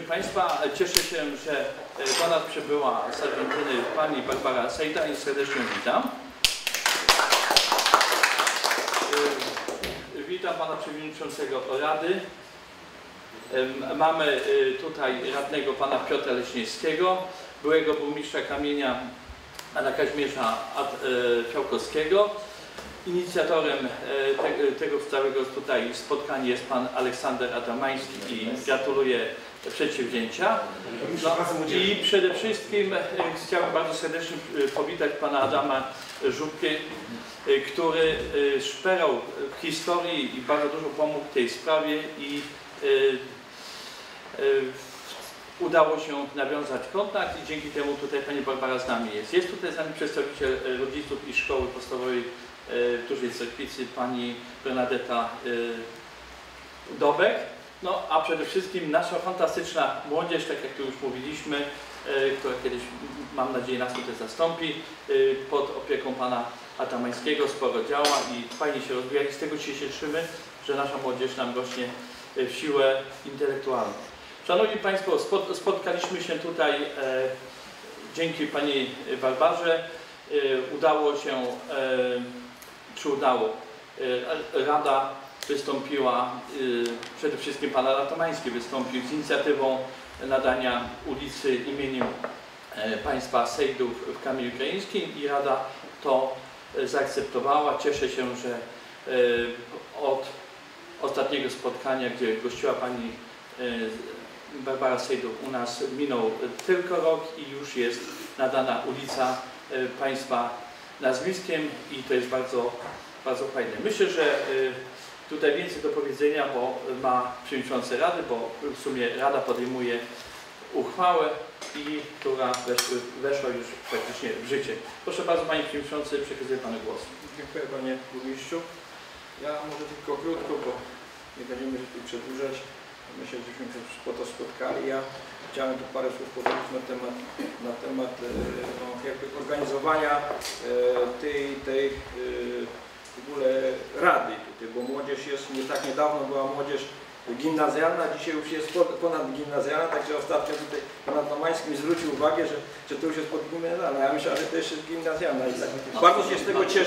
Państwa, cieszę się, że do nas przybyła z Argentyny pani Barbara Sejda i serdecznie witam. Witam pana przewodniczącego Rady. Mamy tutaj radnego pana Piotra Leśniewskiego, byłego burmistrza Kamienia pana Kazimierza Fiałkowskiego. Inicjatorem tego całego tutaj spotkania jest pan Aleksander Adamański i gratuluję przedsięwzięcia. No, i przede wszystkim chciałbym bardzo serdecznie powitać pana Adama Żubkę, który szperał w historii i bardzo dużo pomógł tej sprawie i udało się nawiązać kontakt i dzięki temu tutaj pani Barbara z nami jest. Jest tutaj z nami przedstawiciel rodziców i szkoły podstawowej w Dużej Cerkwicy, pani Bernadetta Dobek. No a przede wszystkim nasza fantastyczna młodzież, tak jak tu już mówiliśmy, która kiedyś, mam nadzieję, nas tutaj zastąpi, pod opieką pana Adamańskiego sporo działa i fajnie się rozwija i z tego się cieszymy, że nasza młodzież nam rośnie w siłę intelektualną. Szanowni Państwo, spotkaliśmy się tutaj dzięki pani Barbarze. Udało się, Rada wystąpiła, przede wszystkim pan Adamański wystąpił z inicjatywą nadania ulicy imieniem państwa Sejdów w Kamieniu Krajeńskim i Rada to zaakceptowała. Cieszę się, że od ostatniego spotkania, gdzie gościła pani Barbara Sejdów u nas, minął tylko rok i już jest nadana ulica państwa nazwiskiem i to jest bardzo, bardzo fajne. Myślę, że tutaj więcej do powiedzenia, bo ma przewodniczący Rady, bo w sumie Rada podejmuje uchwałę, która weszła już praktycznie w życie. Proszę bardzo, panie przewodniczący, przekazuję panu głos. Dziękuję, panie burmistrzu. Ja może tylko krótko, bo nie będziemy tu przedłużać. Myślę, żeśmy się po to spotkali. Ja chciałem tu parę słów powiedzieć na temat no, jakby organizowania tej w ogóle rady tutaj, bo młodzież jest, nie tak niedawno była młodzież gimnazjalna, dzisiaj już jest ponadgimnazjalna, także ostatnio tutaj pan Adamański mi zwrócił uwagę, że to już jest podgimnazjalna. Ja myślę, że to jeszcze jest gimnazjalna. I tak bardzo się z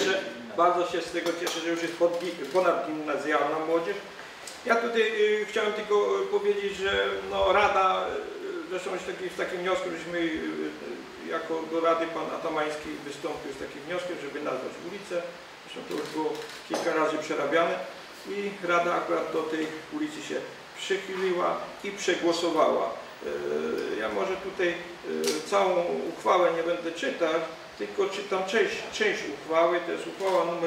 tego cieszę, że już jest ponadgimnazjalna młodzież. Ja tutaj chciałem tylko powiedzieć, że no, Rada, zresztą z takim wnioskiem, żeśmy jako do Rady pan Adamański wystąpił z takim wnioskiem, żeby nazwać ulicę. Zresztą to już było kilka razy przerabiane i Rada akurat do tej ulicy się przychyliła i przegłosowała. Ja może tutaj całą uchwałę nie będę czytać, tylko czytam część uchwały. To jest uchwała numer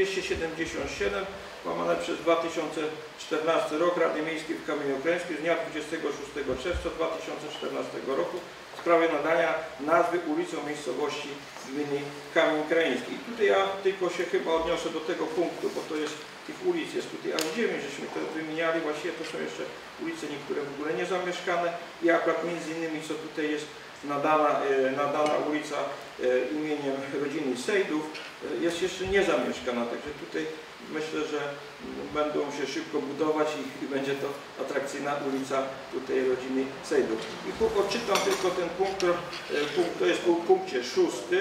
277 łamane przez 2014 rok Rady Miejskiej w Kamieniu Krajeńskim z dnia 26 czerwca 2014 roku w sprawie nadania nazwy ulicą miejscowości gminy Kamień Krajeński. I tutaj ja tylko się chyba odniosę do tego punktu, bo to jest, tych ulic jest tutaj aż 9, żeśmy to wymieniali, właściwie to są jeszcze ulice niektóre w ogóle niezamieszkane i akurat między innymi co tutaj jest nadana ulica imieniem rodziny Sejdów jest jeszcze niezamieszkana, także tutaj myślę, że będą się szybko budować i będzie to atrakcyjna ulica tutaj rodziny Sejdów. I odczytam tylko ten punkt, to jest w punkcie 6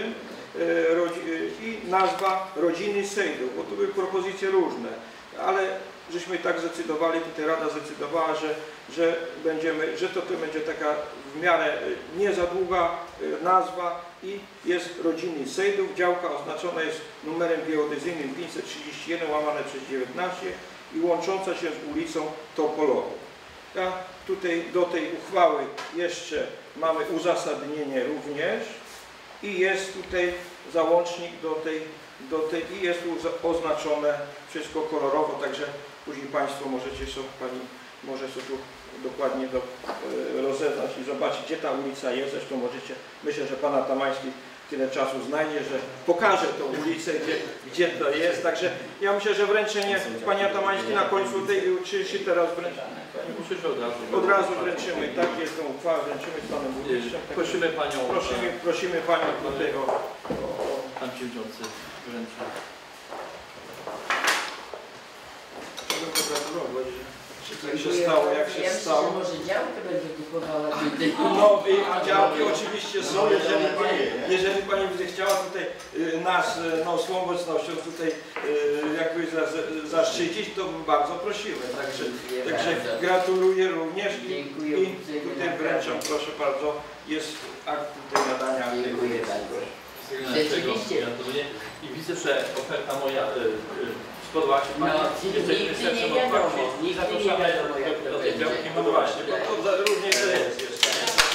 i nazwa rodziny Sejdów, bo tu były propozycje różne, ale żeśmy tak zdecydowali, tutaj Rada zdecydowała, że to będzie taka w miarę nie za długa nazwa i jest rodziny Sejdów. Działka oznaczona jest numerem geodezyjnym 531 łamane przez 19 i łącząca się z ulicą Topolową. Ja tutaj do tej uchwały jeszcze mamy uzasadnienie również i jest tutaj załącznik do tej i jest oznaczone wszystko kolorowo, także później Państwo możecie sobie, Pani może sobie tu dokładnie rozeznać i zobaczyć, gdzie ta ulica jest. Zresztą możecie, myślę, że Pan Adamański tyle czasu znajdzie, że pokaże tą ulicę, gdzie to jest. Także ja myślę, że wręczenie Pani Adamański na końcu tej, czy teraz wręczymy? Myślę, że od razu wręczymy, tak jest tą uchwałę, wręczymy z Panem Burmistrzem. Prosimy Panią. Prosimy Panią tutaj o Pan przewodniczący wręcza. Chciałbym pogratulować, jak się stało, jak się stało. Ja myślę, że może działkę będzie kupowała tutaj. No a działki oczywiście są, jeżeli Pani będzie chciała tutaj nas swą obecnością tutaj jakby zaszczycić, to bardzo prosimy. Także gratuluję również i tutaj wręczam, proszę bardzo, jest akt tutaj nadania. Dziękuję bardzo. Rzeczywiście. I widzę, że oferta moja spodobała się Pani. Jesteśmy sercem otwarci i zapraszamy do tej działki. No właśnie, bo to różnie to jest jeszcze.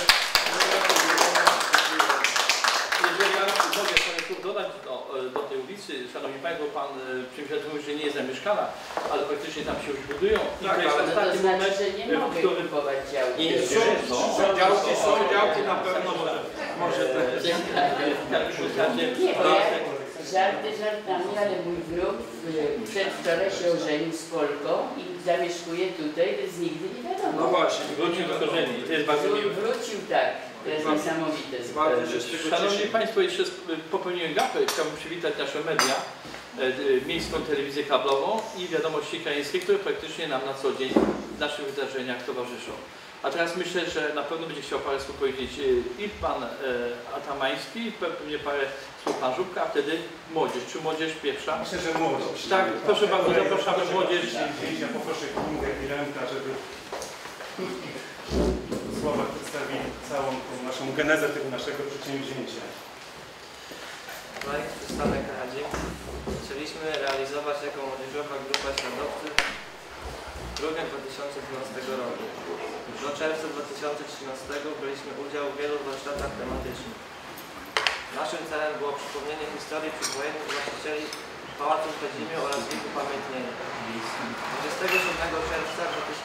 Jeżeli ja mogę sobie tu dodać do tej ulicy, Szanowni Państwo, Pan Przewodniczący mówi, że nie jest zamieszkana, ale praktycznie tam się już budują. I tak, to jest To ostatni znaczy, moment, że nie mogę kupować działki. Są działki na pewno może te. Nie, bo ja żarty żartami, ale mój wnuk przedwczoraj się ożenił z Polką i zamieszkuje tutaj, więc nigdy nie wiadomo. No właśnie, wrócił do korzeni i to jest bardzo miłe. Wrócił, tak. To jest niesamowite. Bardzo się z tego Szanowni cieszę. Państwo, jeszcze popełniłem gafę. Chciałbym przywitać nasze media, miejską telewizję kablową i Wiadomości Krajeńskie, które praktycznie nam na co dzień w naszych wydarzeniach towarzyszą. A teraz myślę, że na pewno będzie chciał parę słów powiedzieć i Pan Atamański, i pewnie parę słów Pan Żubka, a wtedy młodzież. Czy młodzież pierwsza? Myślę, że młodzież. Tak, proszę bardzo, zapraszamy młodzież. Ja poproszę Kingę i Remka, żeby w krótkich słowach przedstawili całą tą naszą genezę tego naszego przedsięwzięcia. Projekt Przystanek Radzie zaczęliśmy realizować jako młodzieżowa grupa śladowców w grudniu 2012 roku. Do czerwca 2013 braliśmy udział w wielu warsztatach tematycznych. Naszym celem było przypomnienie historii przedwojennych właścicieli Pałacu w Kadzimie oraz ich upamiętnienie. 27 czerwca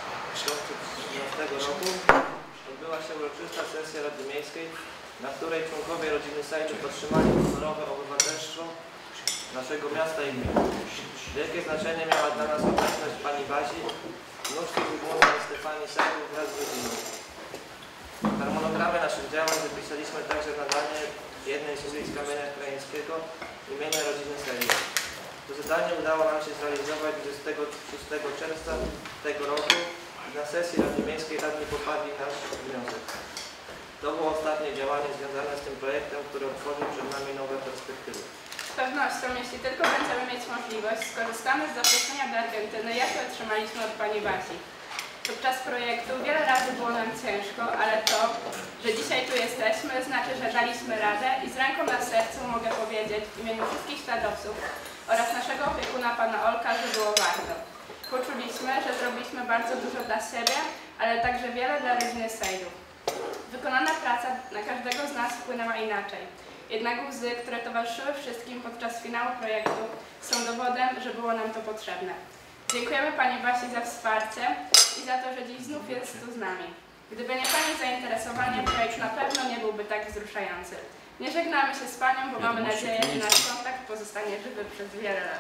2013 roku odbyła się uroczysta sesja Rady Miejskiej, na której członkowie rodziny Sajdów otrzymali honorowe obywatelstwo naszego miasta i gminy. Wielkie znaczenie miała dla nas obecność pani Bazi, wnuczki Zygmunta i Stefanii Sajdów wraz z rodziną. W harmonogramie naszych działań wypisaliśmy także nadanie jednej z ulic Kamienia Krajeńskiego imienia rodziny Sajdów. To zadanie udało nam się zrealizować 26 czerwca tego roku i na sesji Rady Miejskiej radni poparli nasz wniosek. To było ostatnie działanie związane z tym projektem, który otworzył przed nami nowe perspektywy. Z pewnością, jeśli tylko będziemy mieć możliwość, skorzystamy z zaproszenia do Argentyny, jakie otrzymaliśmy od pani Basi. Podczas projektu wiele razy było nam ciężko, ale to, że dzisiaj tu jesteśmy, znaczy, że daliśmy radę i z ręką na sercu mogę powiedzieć w imieniu wszystkich śladowców oraz naszego opiekuna pana Olka, że było warto. Poczuliśmy, że zrobiliśmy bardzo dużo dla siebie, ale także wiele dla rodziny Sajdów. Wykonana praca na każdego z nas wpłynęła inaczej. Jednak łzy, które towarzyszyły wszystkim podczas finału projektu, są dowodem, że było nam to potrzebne. Dziękujemy pani Basi za wsparcie i za to, że dziś znów jest tu z nami. Gdyby nie pani zainteresowanie, projekt na pewno nie byłby tak wzruszający. Nie żegnamy się z panią, bo mamy nadzieję, że nasz kontakt pozostanie żywy przez wiele lat.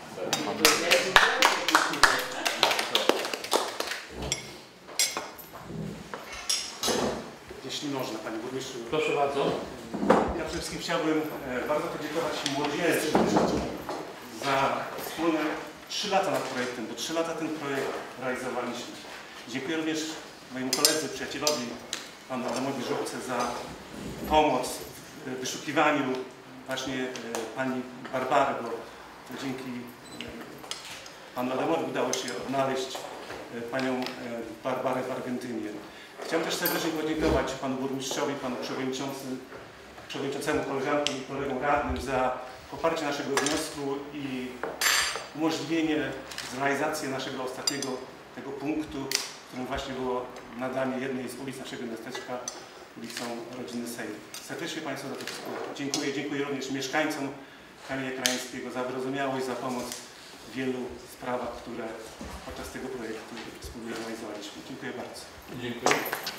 Jeśli można, Panie Burmistrzu. Proszę bardzo. Ja przede wszystkim chciałbym bardzo podziękować młodzieży za wspólne 3 lata nad projektem, bo 3 lata ten projekt realizowaliśmy. Dziękuję również mojemu koledze, przyjacielowi, panu Adamowi Żubce za pomoc w wyszukiwaniu właśnie pani Barbary, bo to dzięki panu Adamowi udało się odnaleźć panią Barbarę w Argentynie. Chciałem też serdecznie podziękować panu burmistrzowi, panu przewodniczącemu, koleżankom i kolegom radnym za poparcie naszego wniosku i umożliwienie zrealizacji naszego ostatniego tego punktu, którym właśnie było nadanie jednej z ulic naszego miasteczka ulicą rodziny Sajdów. Serdecznie Państwu za to wszystko dziękuję. Dziękuję również mieszkańcom Kamienia Krajeńskiego za wyrozumiałość, za pomoc w wielu sprawach, które podczas tego projektu wspólnie realizowaliśmy. Dziękuję bardzo. Dziękuję.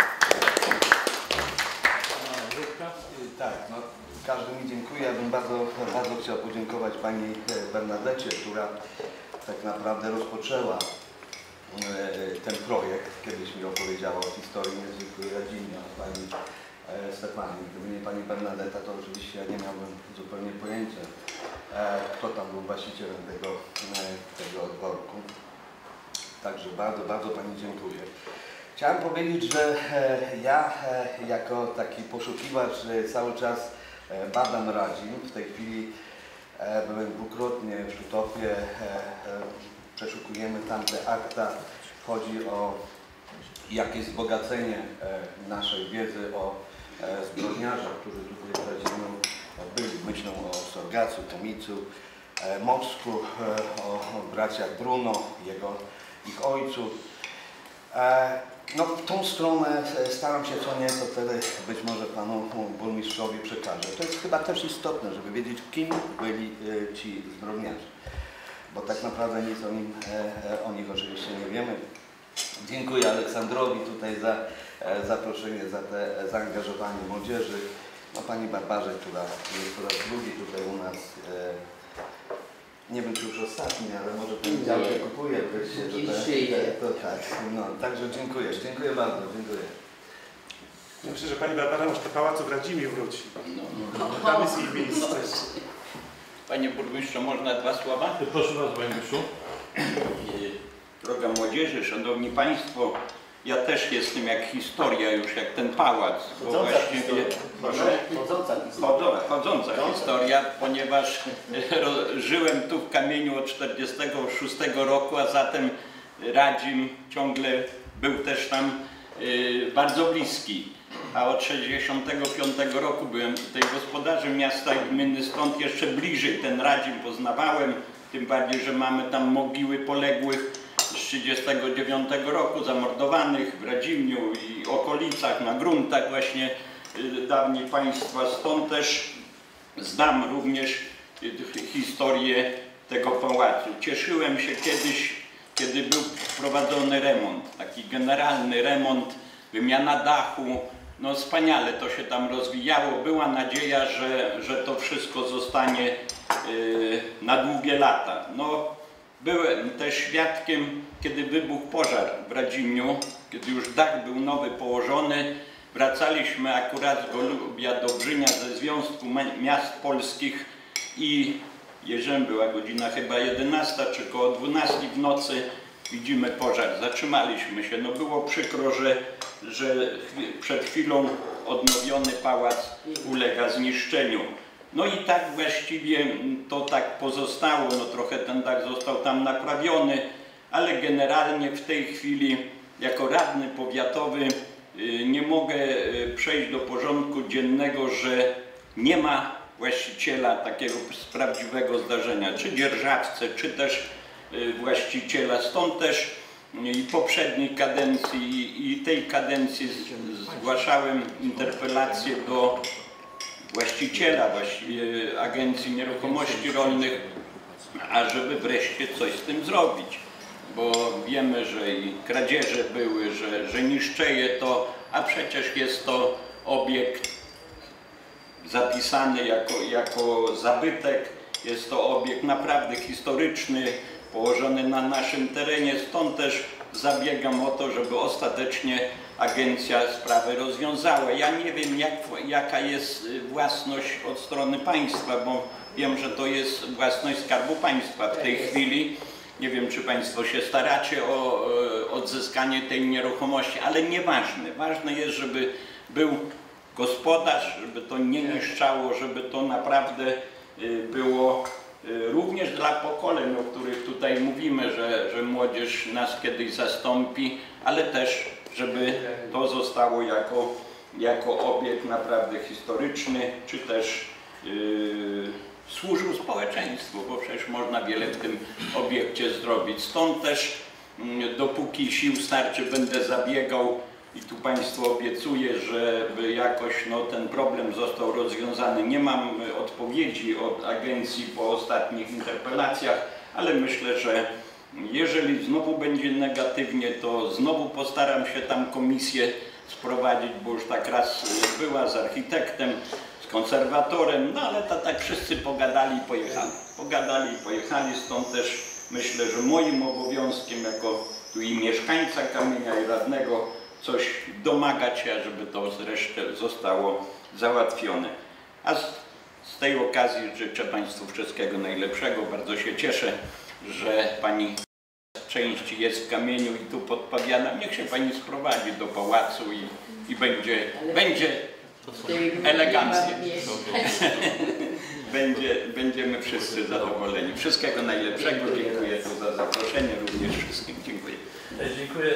Tak, no, każdy mi dziękuję. Ja bym bardzo chciał podziękować pani Bernadecie, która tak naprawdę rozpoczęła ten projekt. Kiedyś mi opowiedziała o historii niezwykłej rodziny, o pani Stefanii. Gdyby nie pani Bernadetta, to oczywiście ja nie miałbym zupełnie pojęcia, kto tam był właścicielem tego dworku. Także Także bardzo, bardzo Pani dziękuję. Chciałem powiedzieć, że ja jako taki poszukiwacz cały czas badam Radzim. W tej chwili byłem dwukrotnie w Szutopie, przeszukujemy tamte akta. Chodzi o jakieś wzbogacenie naszej wiedzy o zbrodniarzach, którzy tutaj w Radzimu byli. Myślę o Sorgacu, Tomicu, Mocku, o braciach Bruno, ich ojcu. No, tą stronę staram się co nieco wtedy być może panu burmistrzowi przekażę. To jest chyba też istotne, żeby wiedzieć, kim byli ci zbrodniarze, bo tak naprawdę nic o nich oczywiście nie wiemy. Dziękuję Aleksandrowi tutaj za zaproszenie, za te zaangażowanie młodzieży. No, pani Barbarze, która jest po raz drugi tutaj u nas. Nie wiem, czy już ostatni, ale może pani działkę kupuje. To tak. No, także dziękuję bardzo, dziękuję. Myślę, że pani Barbara może do pałacu w Radzimiu wróci. Tam jest jej miejsce. Panie burmistrzu, można 2 słowa? Proszę bardzo, panie burmistrzu. Droga młodzieży, szanowni państwo, ja też jestem jak historia już, jak ten pałac. Bo właściwie chodząca historia, ponieważ żyłem tu w Kamieniu od 1946 roku, a zatem Radzim ciągle był też tam bardzo bliski. A od 1965 roku byłem tutaj gospodarzem miasta i gminy, stąd jeszcze bliżej ten Radzim poznawałem, tym bardziej, że mamy tam mogiły poległych z 1939 roku, zamordowanych w Radzimiu i okolicach, na gruntach właśnie dawniej państwa. Stąd też znam również historię tego pałacu. Cieszyłem się kiedyś, kiedy był prowadzony remont, taki generalny remont, wymiana dachu. No wspaniale to się tam rozwijało. Była nadzieja, że to wszystko zostanie na długie lata. No, byłem też świadkiem, kiedy wybuchł pożar w Radzimiu, kiedy już dach był nowy położony. Wracaliśmy akurat z Golubia do Brzynia ze Związku Miast Polskich i jeżeli była godzina chyba 11 czy koło 12 w nocy, widzimy pożar. Zatrzymaliśmy się. No było przykro, że przed chwilą odnowiony pałac ulega zniszczeniu. No i tak właściwie to tak pozostało, no trochę ten dach został tam naprawiony, ale generalnie w tej chwili jako radny powiatowy nie mogę przejść do porządku dziennego, że nie ma właściciela takiego z prawdziwego zdarzenia, czy dzierżawcę, czy też właściciela. Stąd też i poprzedniej kadencji, i tej kadencji zgłaszałem interpelację do właściciela Agencji Nieruchomości Rolnych, ażeby wreszcie coś z tym zrobić. Bo wiemy, że i kradzieże były, że niszczeje to, a przecież jest to obiekt zapisany jako zabytek. Jest to obiekt naprawdę historyczny, położony na naszym terenie, stąd też zabiegam o to, żeby ostatecznie agencja sprawę rozwiązała. Ja nie wiem, jaka jest własność od strony państwa, bo wiem, że to jest własność Skarbu Państwa w tej chwili. Nie wiem, czy państwo się staracie o odzyskanie tej nieruchomości, ale nieważne. Ważne jest, żeby był gospodarz, żeby to nie niszczało, żeby to naprawdę było również dla pokoleń, o których tutaj mówimy, że młodzież nas kiedyś zastąpi, ale też, żeby to zostało jako obiekt naprawdę historyczny, czy też służył społeczeństwu, bo przecież można wiele w tym obiekcie zrobić. Stąd też dopóki sił starczy będę zabiegał i tu państwu obiecuję, żeby jakoś ten problem został rozwiązany. Nie mam odpowiedzi od agencji po ostatnich interpelacjach, ale myślę, że jeżeli znowu będzie negatywnie, to znowu postaram się tam komisję sprowadzić, bo już tak raz była z architektem, z konserwatorem, no ale tak wszyscy pogadali i pojechali. Pogadali i pojechali, stąd też myślę, że moim obowiązkiem jako tu i mieszkańca Kamienia i radnego coś domagać się, żeby to zresztą zostało załatwione. A z tej okazji życzę państwu wszystkiego najlepszego. Bardzo się cieszę, że pani części jest w kamieniu i tu podpowiadam, niech się pani sprowadzi do pałacu i będzie eleganckie. Będziemy wszyscy zadowoleni. Wszystkiego najlepszego. Dziękuję tu za zaproszenie, również wszystkim dziękuję. Dziękuję.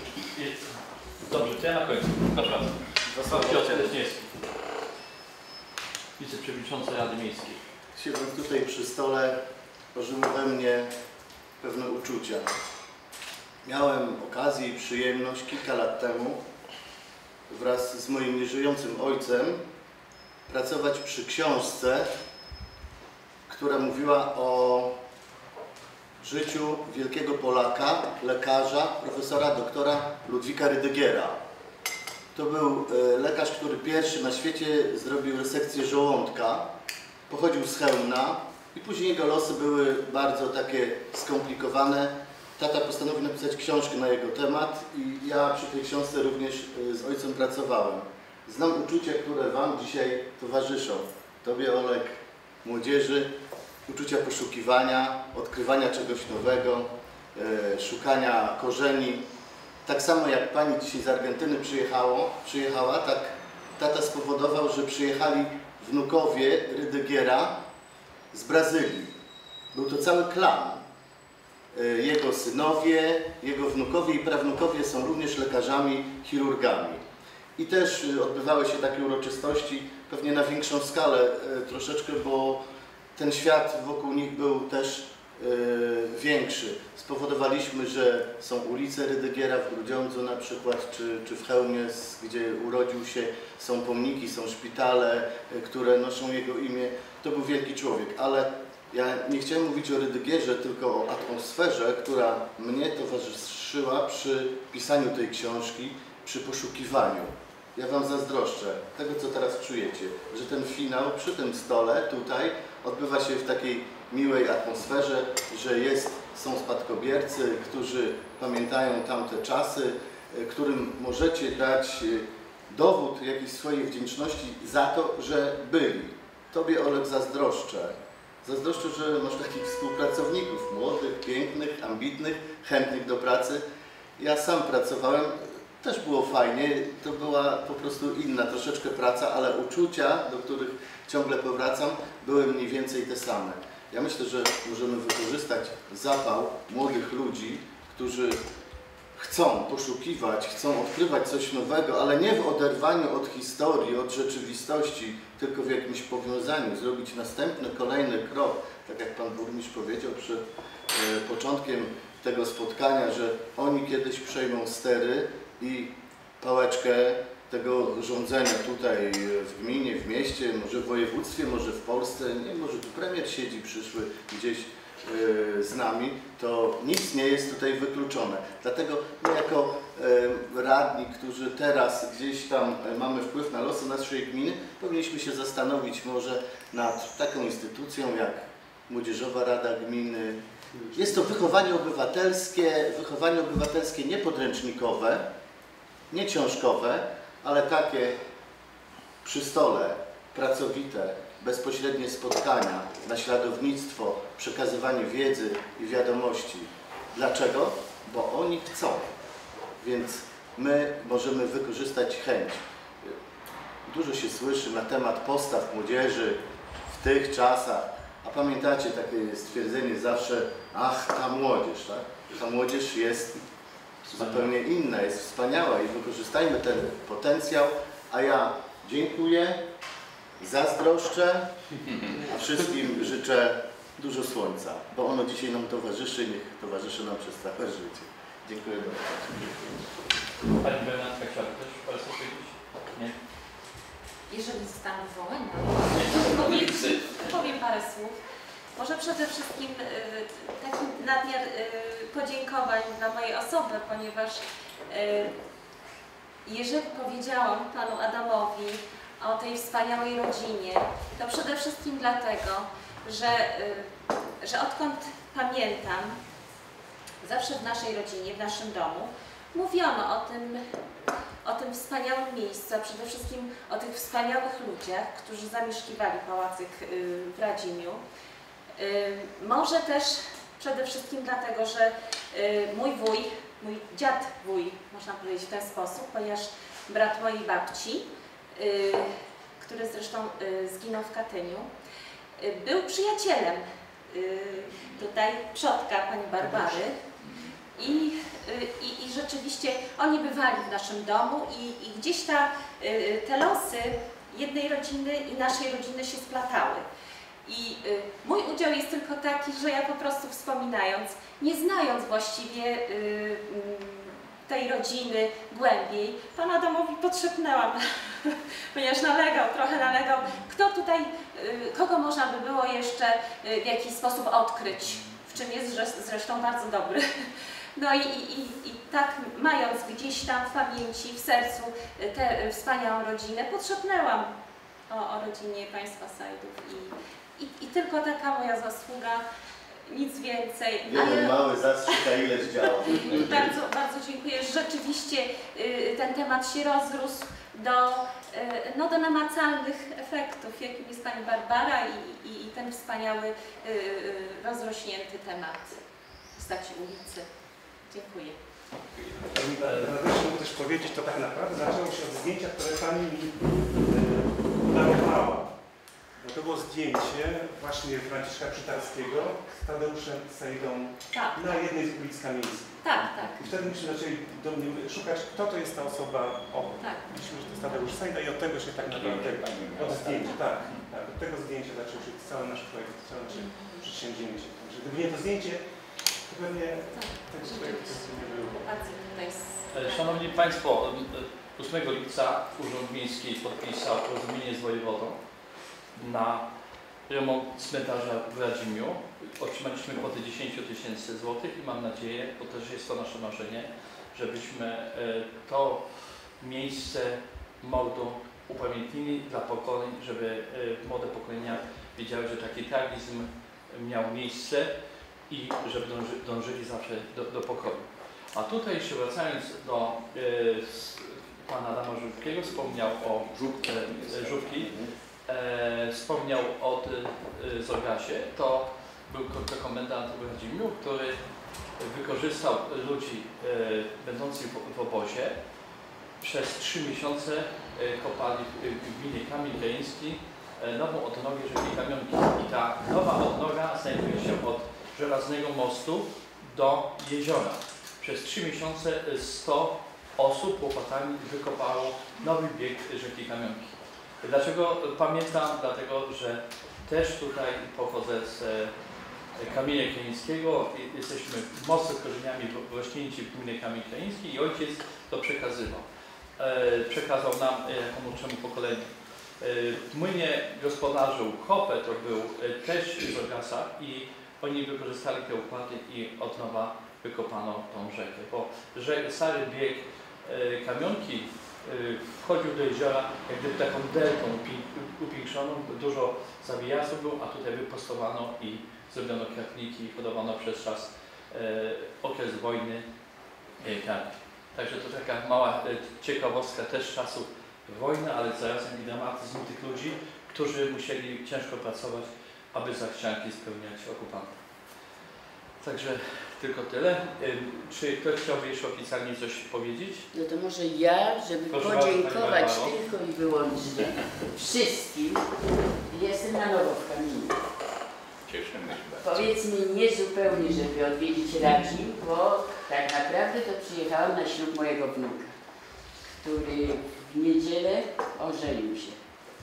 Dobrze, to ja na końcu. Zapraszam. Piotr Leśniewski, wiceprzewodniczący Rady Miejskiej. Siedząc tutaj przy stole, ożyły we mnie pewne uczucia. Miałem okazję i przyjemność kilka lat temu wraz z moim nieżyjącym ojcem pracować przy książce, która mówiła o życiu wielkiego Polaka, lekarza, profesora doktora Ludwika Rydygiera. To był lekarz, który pierwszy na świecie zrobił resekcję żołądka, pochodził z Chełmna i później jego losy były bardzo takie skomplikowane. Tata postanowił napisać książkę na jego temat i ja przy tej książce również z ojcem pracowałem. Znam uczucia, które Wam dzisiaj towarzyszą. Tobie, Olek, młodzieży, uczucia poszukiwania, odkrywania czegoś nowego, szukania korzeni. Tak samo jak Pani dzisiaj z Argentyny przyjechała, tak tata spowodował, że przyjechali wnukowie Rydygiera z Brazylii. Był to cały klan. Jego synowie, jego wnukowie i prawnukowie są również lekarzami, chirurgami. I też odbywały się takie uroczystości, pewnie na większą skalę troszeczkę, bo ten świat wokół nich był też większy. Spowodowaliśmy, że są ulice Rydygiera w Grudziądzu na przykład, czy w Chełmie, gdzie urodził się, są pomniki, są szpitale, które noszą jego imię. To był wielki człowiek, ale ja nie chciałem mówić o Rydygierze, tylko o atmosferze, która mnie towarzyszyła przy pisaniu tej książki, przy poszukiwaniu. Ja Wam zazdroszczę tego, co teraz czujecie, że ten finał przy tym stole tutaj odbywa się w takiej miłej atmosferze, że są spadkobiercy, którzy pamiętają tamte czasy, którym możecie dać dowód jakiejś swojej wdzięczności za to, że byli. Tobie, Olek, zazdroszczę. Zazdroszczę, że masz takich współpracowników, młodych, pięknych, ambitnych, chętnych do pracy. Ja sam pracowałem, też było fajnie, to była po prostu inna troszeczkę praca, ale uczucia, do których ciągle powracam, były mniej więcej te same. Ja myślę, że możemy wykorzystać zapał młodych ludzi, którzy chcą poszukiwać, chcą odkrywać coś nowego, ale nie w oderwaniu od historii, od rzeczywistości, tylko w jakimś powiązaniu, zrobić następny, kolejny krok, tak jak Pan Burmistrz powiedział przed początkiem tego spotkania, że oni kiedyś przejmą stery i pałeczkę tego rządzenia tutaj w gminie, w mieście, może w województwie, może w Polsce, nie, może tu premier siedzi przyszły gdzieś z nami, to nic nie jest tutaj wykluczone. Dlatego my jako radni, którzy teraz gdzieś tam mamy wpływ na losy naszej gminy, powinniśmy się zastanowić może nad taką instytucją jak Młodzieżowa Rada Gminy. Jest to wychowanie obywatelskie nie podręcznikowe, nie książkowe, ale takie przy stole, pracowite, bezpośrednie spotkania, naśladownictwo, przekazywanie wiedzy i wiadomości. Dlaczego? Bo oni chcą. Więc my możemy wykorzystać chęć. Dużo się słyszy na temat postaw młodzieży w tych czasach. A pamiętacie takie stwierdzenie zawsze, ach, ta młodzież, tak? Ta młodzież jest zupełnie inna, jest wspaniała i wykorzystajmy ten potencjał. A ja dziękuję, zazdroszczę, a wszystkim życzę dużo słońca, bo ono dzisiaj nam towarzyszy i niech towarzyszy nam przez całe życie. Dziękuję bardzo. Pani Bernardka chciałaby też parę słów powiedzieć? Nie? Jeżeli zostanę wołana, powiem parę słów. Może przede wszystkim taki nadmiar podziękowań dla mojej osoby, ponieważ jeżeli powiedziałam Panu Adamowi o tej wspaniałej rodzinie, to przede wszystkim dlatego, że odkąd pamiętam, zawsze w naszej rodzinie, w naszym domu, mówiono o tym wspaniałym miejscu, a przede wszystkim o tych wspaniałych ludziach, którzy zamieszkiwali pałacyk w Radzimiu. Może też Przede wszystkim dlatego, że mój dziad wuj, można powiedzieć w ten sposób, ponieważ brat mojej babci, który zresztą zginął w Katyniu, był przyjacielem tutaj przodka pani Barbary i rzeczywiście oni bywali w naszym domu i gdzieś te losy jednej rodziny i naszej rodziny się splatały. I mój udział jest tylko taki, że ja po prostu wspominając, nie znając właściwie tej rodziny głębiej, pana Adamowi podszepnęłam, ponieważ trochę nalegał, kto tutaj, kogo można by było jeszcze w jakiś sposób odkryć, w czym jest zresztą bardzo dobry. No i tak mając gdzieś tam w pamięci, w sercu tę wspaniałą rodzinę, podszepnęłam o rodzinie państwa Sajdów i tylko taka moja zasługa, nic więcej. Jeden mały zastrzyk, a ileś działa. Bardzo, bardzo dziękuję. Rzeczywiście ten temat się rozrósł do namacalnych efektów, jakim jest pani Barbara i ten wspaniały, rozrośnięty temat w postaci ulicy. Dziękuję. Pani Bernadette, mogę też powiedzieć, to tak naprawdę zaczęło się od zdjęcia, które pani mi darowała. Bo to było zdjęcie właśnie Franciszka Przytarskiego z Tadeuszem Sejdą na jednej z ulic Kamieńskich. Tak. I wtedy myśmy zaczęli do mnie szukać, kto to jest ta osoba obok. Myślimy, że to jest Tadeusz Sejda i od tego się tak naprawdę, od zdjęcia, od tego zdjęcia zaczął się cały nasz projekt, całe nasze przedsięwzięcie. Także gdyby nie to zdjęcie, to pewnie tego projektu nie było. Szanowni Państwo, 8 lipca Urząd Miejski podpisał porozumienie z wojewodą na remont cmentarza w Radzimiu. Otrzymaliśmy kwotę 10 000 złotych i mam nadzieję, bo też jest to nasze marzenie, żebyśmy to miejsce mordu upamiętnili dla pokoleń, żeby młode pokolenia wiedziały, że taki tragizm miał miejsce i żeby dążyli zawsze do pokoju. A tutaj jeszcze wracając do pana Adama Żółkiego, wspomniał o Żółki, wspomniał o Zorgasie, to był komendant w Radzimiu, który wykorzystał ludzi będących w obozie. Przez 3 miesiące kopali w gminie Kamil Krajeński nową odnogę rzeki Kamionki. I ta nowa odnoga znajduje się od Żelaznego Mostu do jeziora. Przez 3 miesiące 100 osób łopatami wykopało nowy bieg rzeki Kamionki. Dlaczego pamiętam? Dlatego, że też tutaj pochodzę z Kamienia Krajeńskiego. Jesteśmy mocno korzeniami wrośnięci w gminie Kamień Krajeński i ojciec to przekazywał. Przekazał nam jako młodszemu pokoleniu. W młynie gospodarzył Hopę, to był też z Zorgasa i oni wykorzystali te układy i od nowa wykopano tą rzekę. Bo stary bieg Kamionki wchodził do jeziora jak gdyby taką deltą upiększoną, dużo zawijasów było, a tutaj wyprostowano i zrobiono kwiatniki i hodowano przez czas okres wojny karpi. Także to taka mała ciekawostka też czasów wojny, ale zarazem i dramatyzm tych ludzi, którzy musieli ciężko pracować, aby zachcianki spełniać okupantów. Także tylko tyle. Czy ktoś chciałby jeszcze oficjalnie coś powiedzieć? No to może ja, żeby podziękować tylko i wyłącznie wszystkim. Jestem na nowo w Kamieniu. Cieszymy się bardzo. Powiedzmy nie zupełnie, żeby odwiedzić Radzim, bo tak naprawdę to przyjechałam na ślub mojego wnuka, który w niedzielę ożenił się.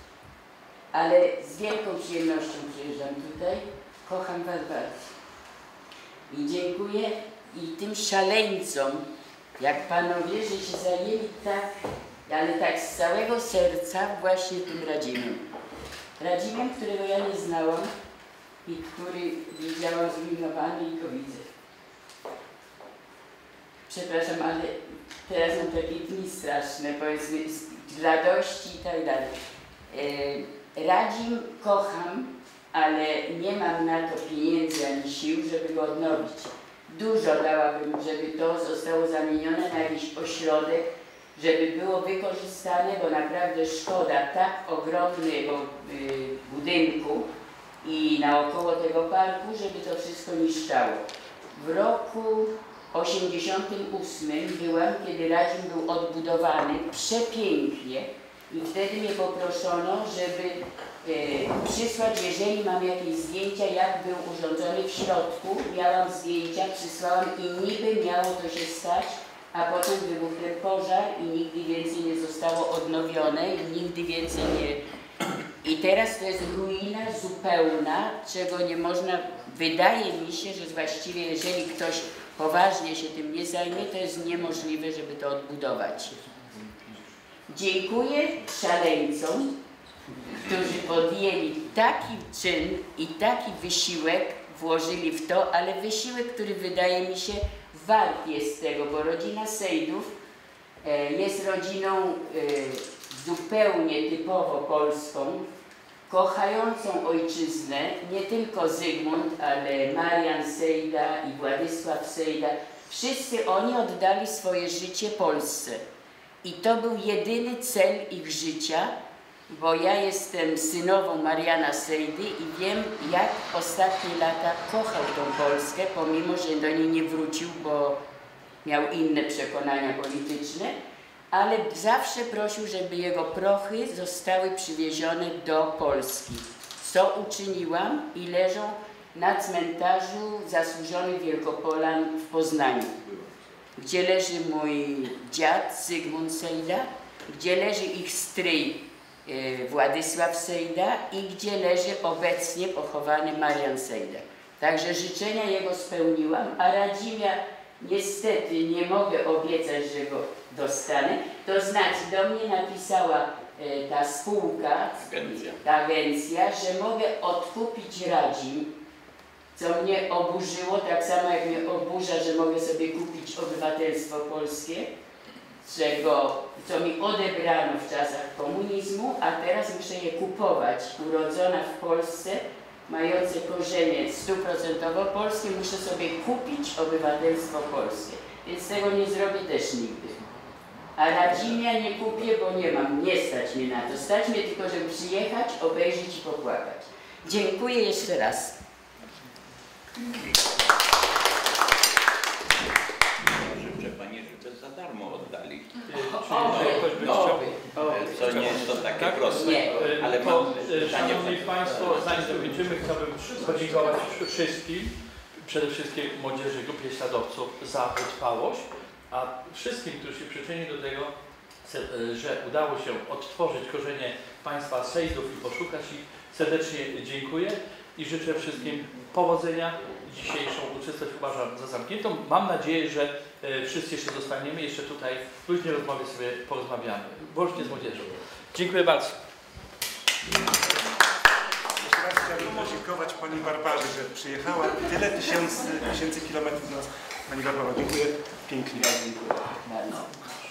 Ale z wielką przyjemnością przyjeżdżam tutaj. Kocham Was bardzo. I dziękuję i tym szaleńcom, jak panowie, że się zajęli tak, ale tak z całego serca właśnie tym Radzimiem. Radzimiem, którego ja nie znałam i który widziałam zrujnowany i go widzę. Przepraszam, ale teraz są takie dni straszne, powiedzmy, z radości i tak dalej. Radzim kocham, ale nie mam na to pieniędzy ani sił, żeby go odnowić. Dużo dałabym, żeby to zostało zamienione na jakiś ośrodek, żeby było wykorzystane, bo naprawdę szkoda tak ogromnego budynku, i naokoło tego parku, żeby to wszystko niszczało. W roku 88 byłam, kiedy Radzim był odbudowany przepięknie i wtedy mnie poproszono, żeby przysłać, jeżeli mam jakieś zdjęcia, jak był urządzony w środku. Miałam zdjęcia, przysłałam i niby miało to się stać, a potem wybuchł ten pożar i nigdy więcej nie zostało odnowione i nigdy więcej nie... I teraz to jest ruina zupełna, czego nie można... Wydaje mi się, że właściwie jeżeli ktoś poważnie się tym nie zajmie, to jest niemożliwe, żeby to odbudować. Dziękuję szaleńcom, którzy podjęli taki czyn i taki wysiłek włożyli w to, ale wysiłek, który wydaje mi się wart jest tego, bo rodzina Sejdów jest rodziną zupełnie typowo polską, kochającą ojczyznę, nie tylko Zygmunt, ale Marian Sejda i Władysław Sejda. Wszyscy oni oddali swoje życie Polsce. I to był jedyny cel ich życia, bo ja jestem synową Mariana Sejdy i wiem, jak ostatnie lata kochał tą Polskę, pomimo że do niej nie wrócił, bo miał inne przekonania polityczne, ale zawsze prosił, żeby jego prochy zostały przywiezione do Polski. Co uczyniłam i leżą na cmentarzu zasłużonych Wielkopolan w Poznaniu, gdzie leży mój dziad Zygmunt Sejda, gdzie leży ich stryj Władysław Sejda i gdzie leży obecnie pochowany Marian Sejda. Także życzenia jego spełniłam, a Radzimia niestety nie mogę obiecać, że go dostanę. To znaczy do mnie napisała ta spółka, ta agencja, że mogę odkupić Radzim, co mnie oburzyło, tak samo jak mnie oburza, że mogę sobie kupić obywatelstwo polskie, co mi odebrano w czasach komunizmu, a teraz muszę je kupować. Urodzona w Polsce, mające korzenie 100% polskie, muszę sobie kupić obywatelstwo polskie. Więc tego nie zrobię też nigdy. A Radzimia nie kupię, bo nie mam, nie stać mnie na to. Stać mnie tylko, żeby przyjechać, obejrzeć i popłakać. Dziękuję jeszcze raz. Życzę Pani, żeby za darmo oddali. No, co nie jest to takie proste. Ale Szanowni Państwo, zanim dokończymy, chciałbym podziękować wszystkim, przede wszystkim młodzieży, grupie śladowców za wytrwałość, a wszystkim, którzy się przyczynili do tego, że udało się odtworzyć korzenie państwa Sejdów i poszukać ich, serdecznie dziękuję i życzę wszystkim powodzenia. Dzisiejszą uczestność uważam za zamkniętą. Mam nadzieję, że wszyscy jeszcze zostaniemy, jeszcze tutaj w luźnej rozmowie sobie porozmawiamy, włącznie z młodzieżą. Dziękuję bardzo. Jeszcze raz chciałbym podziękować Pani Barbarze, że przyjechała tyle tysięcy kilometrów do nas. Pani Barbaro, dziękuję pięknie. Bardzo.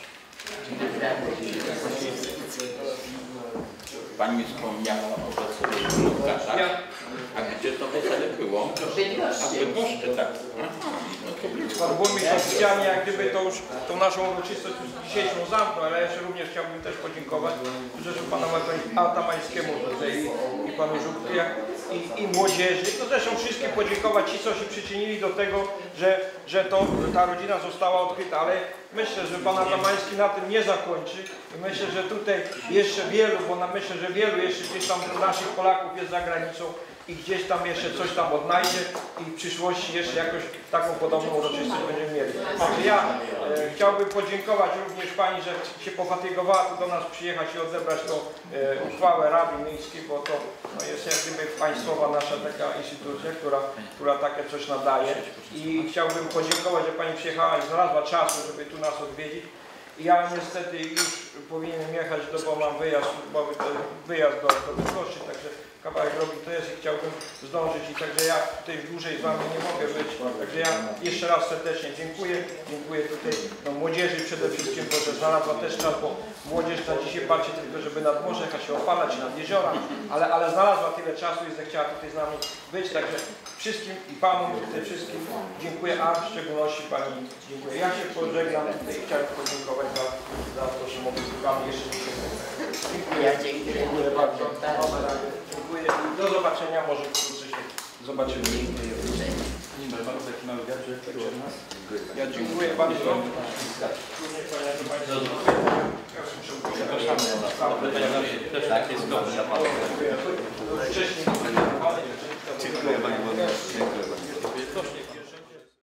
Pani wspomniała o weselej wnuka, tak? A gdzie to wesele było? A w Bydgoszczy, tak. Pan burmistrz oficjalnie jak gdyby to już tą naszą uroczystość dzisiejszą zamknął, ale ja jeszcze również chciałbym też podziękować zresztą Pana Atamańskiemu i Panu Żółtku i młodzieży. No zresztą wszystkim podziękować ci, co się przyczynili do tego, że ta rodzina została odkryta, ale myślę, że Pan Atamański na tym nie zakończy i myślę, że tutaj jeszcze wielu, bo myślę, że wielu jeszcze gdzieś tam naszych Polaków jest za granicą i gdzieś tam jeszcze coś tam odnajdzie i w przyszłości jeszcze jakoś taką podobną uroczystość będziemy mieli. Także ja chciałbym podziękować również Pani, że się pofatygowała tu do nas przyjechać i odebrać tą uchwałę Rady Miejskiej, bo to jest jak gdyby państwowa nasza taka instytucja, która takie coś nadaje. I chciałbym podziękować, że Pani przyjechała i znalazła czasu, żeby tu nas odwiedzić. Ja niestety już powinienem jechać, bo mam wyjazd do Bydgoszczy, także kawałek drogi to jest i chciałbym zdążyć i także ja tutaj dłużej z Wami nie mogę być. Także ja jeszcze raz serdecznie dziękuję. Dziękuję tutaj młodzieży przede wszystkim, że znalazła też czas, bo młodzież na dzisiaj patrzy tylko, żeby nad morze jechać się opalać, nad jeziora, ale znalazła tyle czasu i zechciała tutaj z nami być. Także wszystkim i Panu przede wszystkim dziękuję, a w szczególności Pani dziękuję. Ja się pożegnam tutaj i chciałem podziękować za to, że mogę z Wami jeszcze dzisiaj. Dziękuję. Ja dziękuję. Dziękuję bardzo. Dziękuję i do zobaczenia, może wkrótce się zobaczymy. Dziękuję bardzo, taki mały gadżet od nas. Ja dziękuję bardzo. Zapraszamy. Też takie jest dobrze. Wcześniej